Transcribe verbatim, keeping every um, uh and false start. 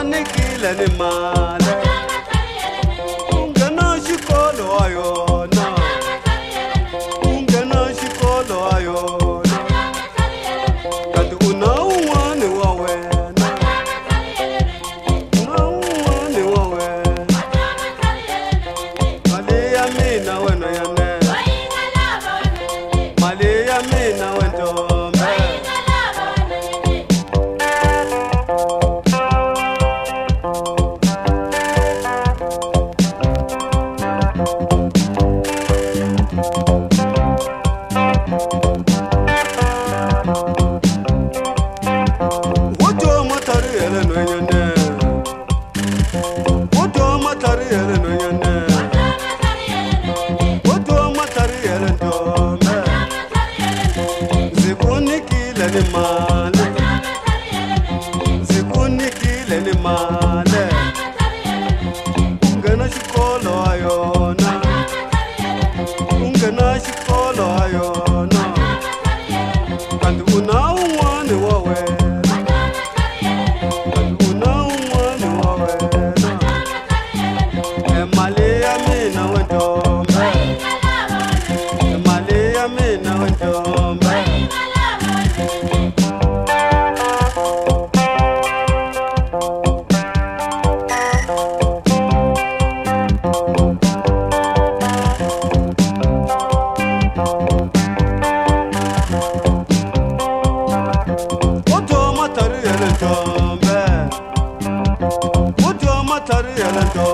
Zikoni kile ni male Ungena shikolo ayona Ungena shikolo ayona Kati unauwani wawena Unauwani wawena Mali ya mina wena yane Mali ya mina wendo Zikuni kile ni male Ungena shikolo ayona Ungena shikolo ayona Kandi unauwani wawena Kandi unauwani wawena E mali ya mina wendombe E mali ya mina wendombe Tari yelen tombe, ujo ma tari yelen tombe.